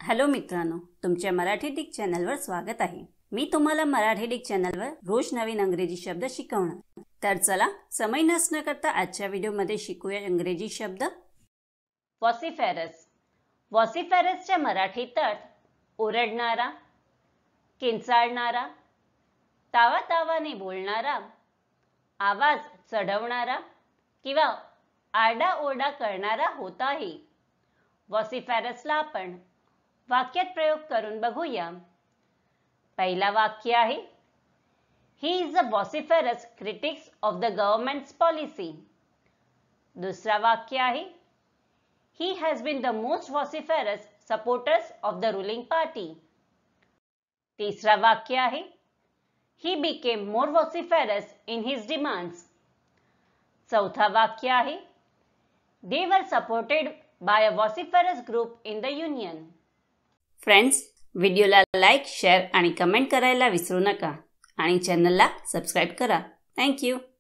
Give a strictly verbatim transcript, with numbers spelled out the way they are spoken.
Hello मित्रांनो, तुमच्या Marathi Dick चॅनलवर स्वागत आहे। मी तुम्हाला मराठी डिक चॅनलवर रोज नवीन इंग्रजी शब्द शिकवणार। तर चला समय नष्ट न करता आजच्या व्हिडिओमध्ये शिकूया इंग्रजी शब्द। वॉसिफेरस। वॉसिफेरसच्या मराठीत अर्थ ओरडणारा, किंचाळणारा, तावातावाने बोलणारा, आवाज चढवणारा किंवा आरडाओरडा करणारा होत आहे। वॉसिफेरसला आपण वाक्यात प्रयोग करून बघूया। पहिला वाक्य आहे, he is a vociferous critics of the government's policy. दुसरा वाक्य आहे, he has been the most vociferous supporters of the ruling party. तिसरा वाक्य आहे, he became more vociferous in his demands. चौथा वाक्य आहे, they were supported by a vociferous group in the union. Friends, व्हिडिओला लाईक, शेअर आणि comment करायला विसरू नका आणि चॅनलला सबस्क्राइब करा। Thank you.